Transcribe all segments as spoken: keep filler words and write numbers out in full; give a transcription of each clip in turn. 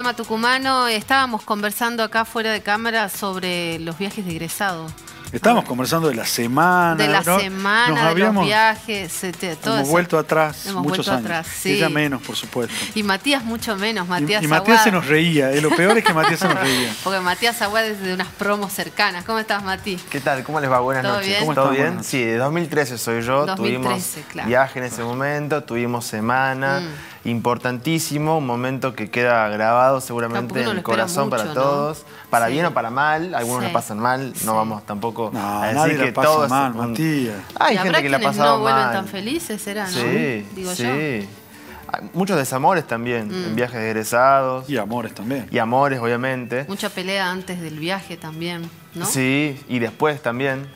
programa tucumano. Estábamos conversando acá fuera de cámara sobre los viajes de egresado. Estábamos conversando de la semana. De la ¿no? semana, Nos de habíamos, los viajes. De, todo hemos eso. vuelto atrás hemos muchos vuelto años. Atrás, sí. Ella menos, por supuesto. Y Matías mucho menos. Matías y, y Matías Aguad. se nos reía. Eh, lo peor es que Matías se nos reía. Porque Matías Aguad es de unas promos cercanas. ¿Cómo estás, Mati? ¿Qué tal? ¿Cómo les va? Buenas ¿Todo noches. bien? ¿Cómo ¿Todo están? bien? Sí, de dos mil trece soy yo. dos mil trece, tuvimos claro. viaje en ese momento, tuvimos semana. Mm. Importantísimo, un momento que queda grabado seguramente Tampoco en uno el lo espera corazón mucho, para ¿no? todos. Para Sí. bien o para mal, algunos Sí. la pasan mal, Sí. no vamos tampoco No, a nadie decir la que pasa todo es mal, un- Matías. Hay y gente habrá que la ha quienes pasado no vuelven mal. tan felices, será, ¿no? Sí, Digo sí. yo. Hay muchos desamores también, Mm. en viajes de egresados. Y amores también. Y amores, obviamente. Mucha pelea antes del viaje también, ¿no? Sí, y después también.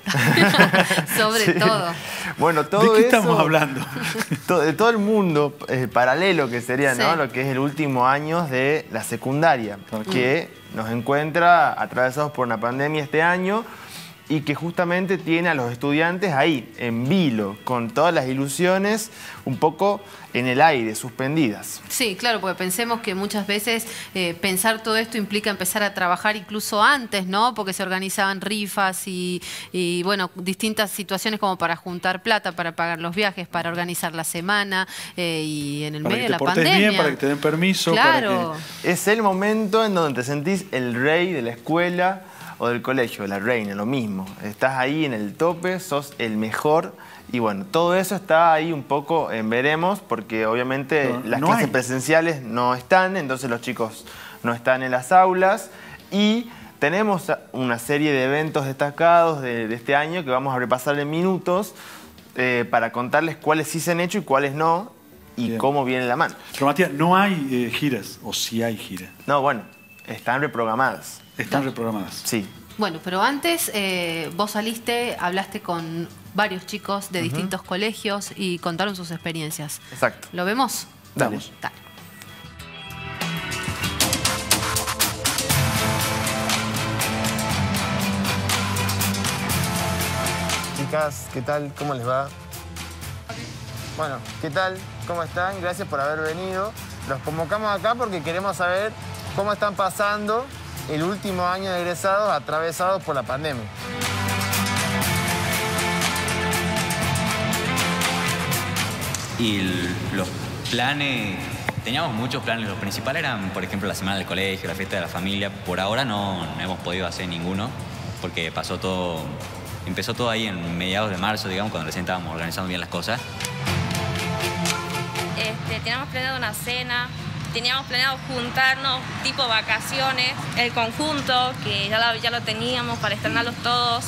Sobre Sí. todo. Bueno, todo ¿De qué eso, estamos hablando? todo- de todo el mundo eh, paralelo que sería, ¿no? Sí. Lo que es el último año de la secundaria, Ok. que nos encuentra atravesados por una pandemia este año y que justamente tiene a los estudiantes ahí, en vilo, con todas las ilusiones un poco en el aire, suspendidas. Sí, claro, porque pensemos que muchas veces eh, pensar todo esto implica empezar a trabajar incluso antes, ¿no? Porque se organizaban rifas y, y, bueno, distintas situaciones como para juntar plata, para pagar los viajes, para organizar la semana eh, y en el Para medio que de te la portes pandemia. bien, para que te den permiso. Claro. Para Es el momento en donde te sentís el rey de la escuela o del colegio, la reina, lo mismo. Estás ahí en el tope, sos el mejor. Y bueno, todo eso está ahí un poco en veremos, porque obviamente Pero las no clases hay. presenciales no están, entonces los chicos no están en las aulas. Y tenemos una serie de eventos destacados de, de este año que vamos a repasar en minutos eh, para contarles cuáles sí se han hecho y cuáles no, y Bien. cómo viene la mano. Pero Matías, no hay eh, giras, o sí hay giras. No, bueno, están reprogramadas. Están reprogramadas. Sí. Bueno, pero antes eh, vos saliste, hablaste con varios chicos de distintos colegios y contaron sus experiencias. Exacto. ¿Lo vemos? Dale. Vamos. Dale. Chicas, ¿qué tal? ¿Cómo les va? Bueno, ¿qué tal? ¿Cómo están? Gracias por haber venido. Los convocamos acá porque queremos saber cómo están pasando el último año de egresados atravesados por la pandemia. Y el- los planes, teníamos muchos planes, los principales eran, por ejemplo, la semana del colegio, la fiesta de la familia. Por ahora no, no hemos podido hacer ninguno, porque pasó todo, empezó todo ahí en mediados de marzo, digamos, cuando recién estábamos organizando bien las cosas. Este, teníamos planeado una cena, teníamos planeado juntarnos tipo vacaciones, el conjunto, que ya lo, ya lo teníamos para estrenarlos todos.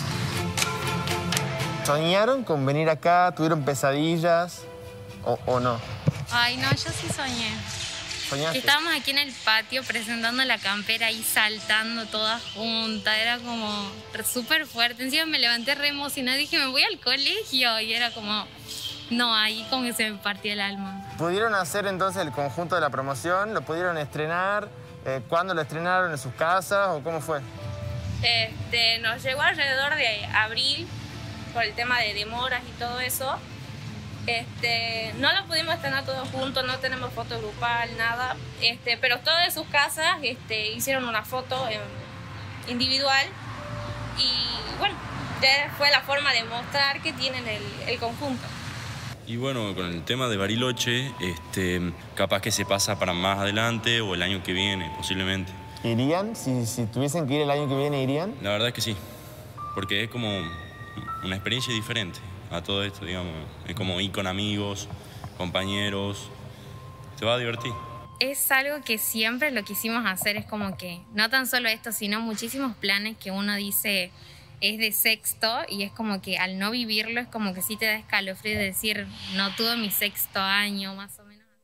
¿Soñaron con venir acá? ¿Tuvieron pesadillas o, o no? Ay, no, yo sí soñé. ¿Soñaste? Estábamos aquí en el patio presentando la campera y saltando todas juntas. Era como súper fuerte. Encima me levanté re emocionada y dije, me voy al colegio. Y era como, no, ahí como que se me partía el alma. ¿Pudieron hacer entonces el conjunto de la promoción? ¿Lo pudieron estrenar? Eh, ¿Cuándo lo estrenaron? ¿En sus casas o cómo fue? Este, nos llegó alrededor de abril por el tema de demoras y todo eso. Este, no lo pudimos estrenar todos juntos, no tenemos foto grupal, nada. Este, pero todas de sus casas este, hicieron una foto en- individual y bueno, ya fue la forma de mostrar que tienen el, el conjunto. Y bueno, con el tema de Bariloche, este, capaz que se pasa para más adelante o el año que viene, posiblemente. ¿Irían? Si, si tuviesen que ir el año que viene, ¿irían? La verdad es que sí, porque es como una experiencia diferente a todo esto, digamos. Es como ir con amigos, compañeros, te va a divertir. Es algo que siempre lo quisimos hacer, es como que no tan solo esto, sino muchísimos planes que uno dice es de sexto y es como que al no vivirlo es como que sí te da escalofrío de decir, no tuve mi sexto año, más o menos.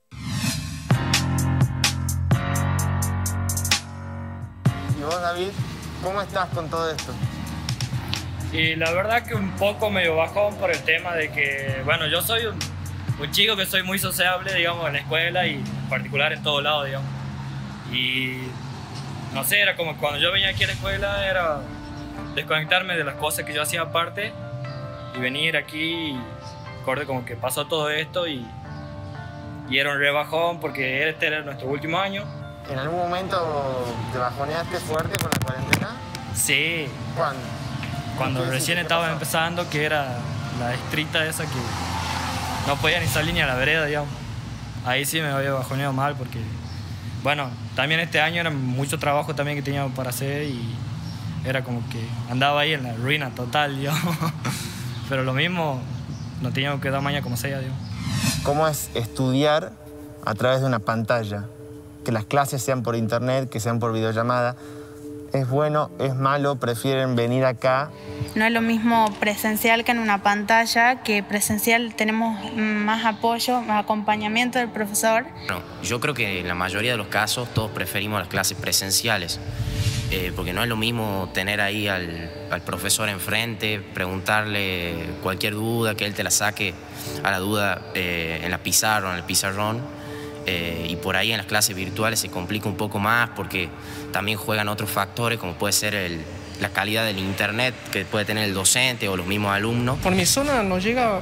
¿Y vos, David, cómo estás con todo esto? Y la verdad que un poco medio bajón por el tema de que, bueno, yo soy un, un chico que soy muy sociable, digamos, en la escuela y en particular en todo lado, digamos. Y no sé, era como cuando yo venía aquí a la escuela, era desconectarme de las cosas que yo hacía aparte y venir aquí y acorde como que pasó todo esto y, y era un rebajón porque este era nuestro último año. ¿En algún momento te bajoneaste fuerte con la cuarentena? Sí. ¿Cuándo? Cuando recién estaba empezando, que era la estricta esa que no podía ni salir ni a la vereda, digamos. Ahí sí me había bajoneado mal porque, bueno, también este año era mucho trabajo también que teníamos para hacer y era como que andaba ahí en la ruina total, digamos. Pero lo mismo, nos teníamos que dar maña como sea, digamos. ¿Cómo es estudiar a través de una pantalla? Que las clases sean por internet, que sean por videollamada. ¿Es bueno? ¿Es malo? ¿Prefieren venir acá? No es lo mismo presencial que en una pantalla, que presencial tenemos más apoyo, más acompañamiento del profesor. No, yo creo que en la mayoría de los casos todos preferimos las clases presenciales, eh, porque no es lo mismo tener ahí al, al profesor enfrente, preguntarle cualquier duda, que él te la saque a la duda eh, en la pizarra o en el pizarrón. Eh, y por ahí en las clases virtuales se complica un poco más porque también juegan otros factores como puede ser el, la calidad del internet que puede tener el docente o los mismos alumnos. Por mi zona nos llega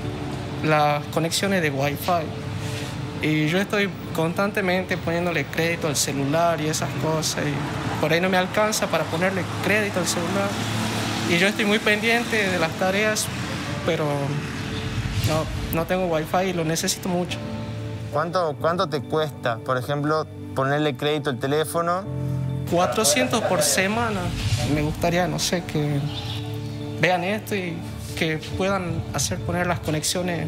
las conexiones de Wi-Fi y yo estoy constantemente poniéndole crédito al celular y esas cosas y por ahí no me alcanza para ponerle crédito al celular y yo estoy muy pendiente de las tareas, pero no, no tengo Wi-Fi y lo necesito mucho. ¿Cuánto, ¿Cuánto te cuesta, por ejemplo, ponerle crédito al teléfono? cuatrocientos por semana. Me gustaría, no sé, que vean esto y que puedan hacer poner las conexiones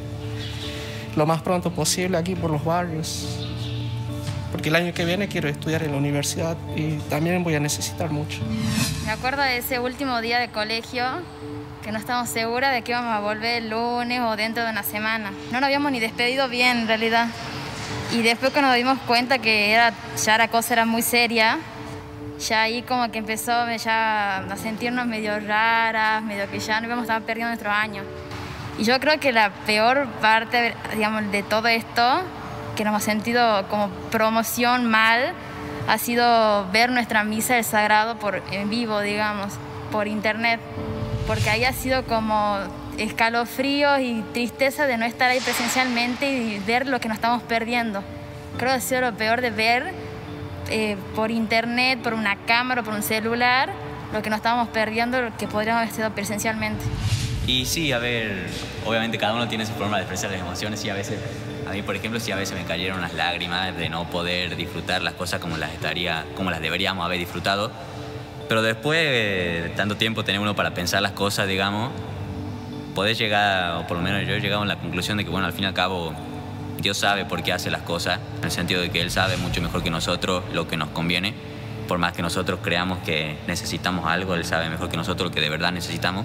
lo más pronto posible aquí por los barrios. Porque el año que viene quiero estudiar en la universidad y también voy a necesitar mucho. Me acuerdo de ese último día de colegio, que no estábamos seguras de que íbamos a volver el lunes o dentro de una semana. No nos habíamos ni despedido bien, en realidad. Y después que nos dimos cuenta que era, ya la cosa era muy seria, ya ahí como que empezó ya a sentirnos medio raras, medio que ya no íbamos a estar perdiendo nuestro año. Y yo creo que la peor parte, digamos, de todo esto, que nos hemos sentido como promoción mal, ha sido ver nuestra misa del Sagrado por, en vivo, digamos, por internet. Porque ahí ha sido como escalofríos y tristeza de no estar ahí presencialmente y ver lo que nos estamos perdiendo. Creo que ha sido lo peor de ver eh, por internet, por una cámara, por un celular, lo que nos estábamos perdiendo, lo que podríamos haber sido presencialmente. Y sí, a ver, obviamente cada uno tiene su forma de expresar las emociones y a veces, a mí por ejemplo, sí a veces me cayeron unas lágrimas de no poder disfrutar las cosas como las, estaría, como las deberíamos haber disfrutado. Pero después de tanto tiempo tener uno para pensar las cosas, digamos, podés llegar, o por lo menos yo he llegado a la conclusión de que, bueno, al fin y al cabo, Dios sabe por qué hace las cosas, en el sentido de que Él sabe mucho mejor que nosotros lo que nos conviene. Por más que nosotros creamos que necesitamos algo, Él sabe mejor que nosotros lo que de verdad necesitamos.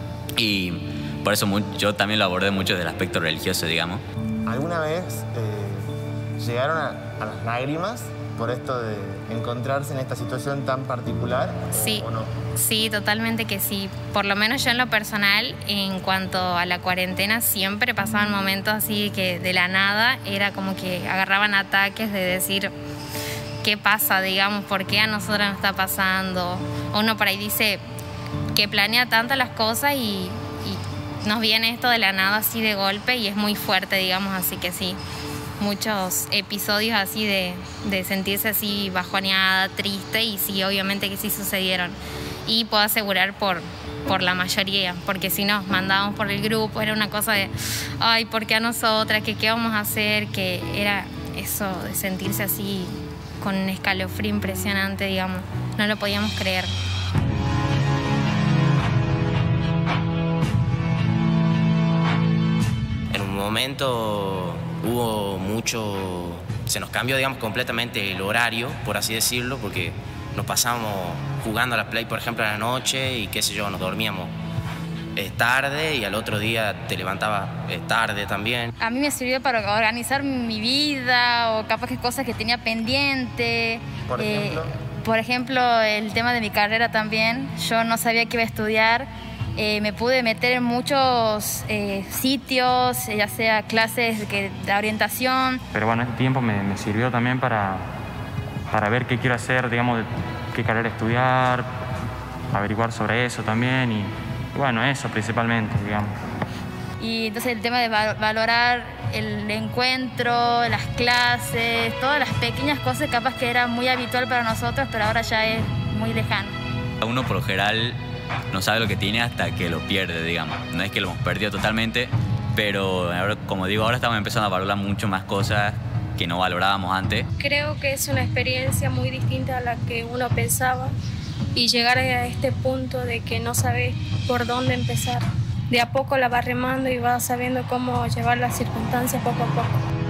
Y por eso yo también lo abordé mucho desde el aspecto religioso, digamos. ¿Alguna vez eh, llegaron a, a las lágrimas por esto de encontrarse en esta situación tan particular? Sí, ¿o no? Sí, totalmente que sí. Por lo menos yo en lo personal, en cuanto a la cuarentena, siempre pasaban momentos así que de la nada era como que agarraban ataques de decir qué pasa, digamos, por qué a nosotros nos está pasando. Uno por ahí dice que planea tantas las cosas y, y nos viene esto de la nada así de golpe y es muy fuerte, digamos, así que sí. Muchos episodios así de, de sentirse así bajoneada, triste y sí, obviamente que sí sucedieron. Y puedo asegurar por, por la mayoría, porque si nos mandábamos por el grupo era una cosa de, ay, ¿por qué a nosotras? ¿Qué, qué vamos a hacer? Que era eso de sentirse así con un escalofrío impresionante, digamos. No lo podíamos creer. En un momento hubo mucho, se nos cambió, digamos, completamente el horario, por así decirlo, porque nos pasábamos jugando a la Play, por ejemplo, a la noche y qué sé yo, nos dormíamos eh, tarde y al otro día te levantabas eh, tarde también. A mí me sirvió para organizar mi vida o capaz que cosas que tenía pendiente. Por ejemplo, eh, por ejemplo, el tema de mi carrera también. Yo no sabía qué iba a estudiar. Eh, me pude meter en muchos eh, sitios, ya sea clases de, que, de orientación. Pero bueno, este tiempo me, me sirvió también para, para ver qué quiero hacer, digamos, de qué carrera estudiar, averiguar sobre eso también y, y bueno, eso principalmente, digamos. Y entonces el tema de valorar el encuentro, las clases, todas las pequeñas cosas capaz que era muy habitual para nosotros, pero ahora ya es muy lejano. Uno por lo general no sabe lo que tiene hasta que lo pierde, digamos. No es que lo hemos perdido totalmente, pero ahora, como digo, ahora estamos empezando a valorar mucho más cosas que no valorábamos antes. Creo que es una experiencia muy distinta a la que uno pensaba y llegar a este punto de que no sabes por dónde empezar. De a poco la vas remando y vas sabiendo cómo llevar las circunstancias poco a poco.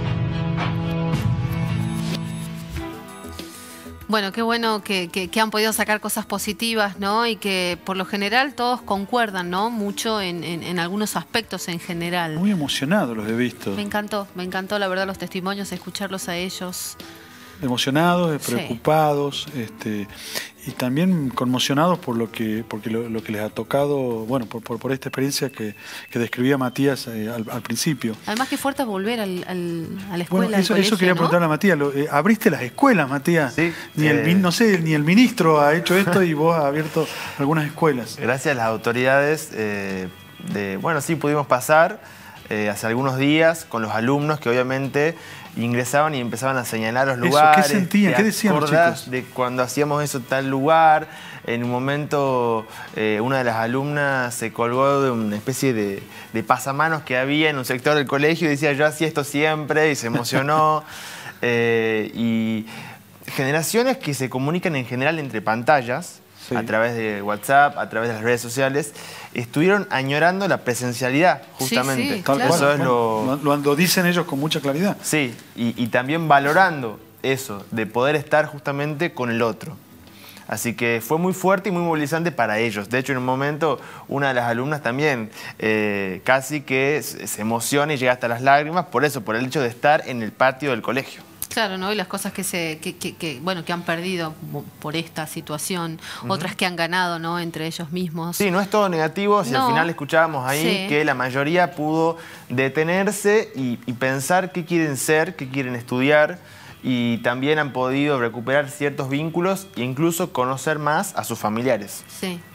Bueno, qué bueno que, que, que han podido sacar cosas positivas, ¿no? Y que por lo general todos concuerdan, ¿no? Mucho en, en, en algunos aspectos en general. Muy emocionados los he visto. Me encantó, me encantó la verdad los testimonios, escucharlos a ellos. Emocionados, preocupados, sí. este, y también conmocionados por lo que, porque lo, lo que les ha tocado, bueno, por, por, por esta experiencia que, que describía Matías eh, al, al principio. Además, qué fuerte volver al, al, a la escuela, bueno, eso, al colegio, eso quería ¿no? preguntarle a Matías. Lo, eh, ¿Abriste las escuelas, Matías? Sí. Ni eh, el, no sé, ni el ministro ha hecho esto y vos has abierto algunas escuelas. Gracias a las autoridades, eh, de, bueno, sí pudimos pasar eh, hace algunos días con los alumnos que obviamente ingresaban y empezaban a señalar los lugares. Eso, ¿qué sentían? ¿Qué decían los chicos? De cuando hacíamos eso en tal lugar. En un momento eh, una de las alumnas se colgó de una especie de, de pasamanos que había en un sector del colegio y decía yo hacía esto siempre y se emocionó. eh, y generaciones que se comunican en general entre pantallas, sí. a través de WhatsApp, a través de las redes sociales, estuvieron añorando la presencialidad, justamente. Sí, sí, claro. Eso es lo... Lo, lo dicen ellos con mucha claridad. Sí, y, y también valorando eso, de poder estar justamente con el otro. Así que fue muy fuerte y muy movilizante para ellos. De hecho, en un momento, una de las alumnas también eh, casi que se emociona y llega hasta las lágrimas, por eso, por el hecho de estar en el patio del colegio. Claro, ¿no? Y las cosas que se que, que, que, bueno, que han perdido por esta situación, uh-huh. otras que han ganado, ¿no? Entre ellos mismos. Sí, no es todo negativo, si no. Al final escuchábamos ahí sí. que la mayoría pudo detenerse y, y pensar qué quieren ser, qué quieren estudiar, y también han podido recuperar ciertos vínculos e incluso conocer más a sus familiares. Sí.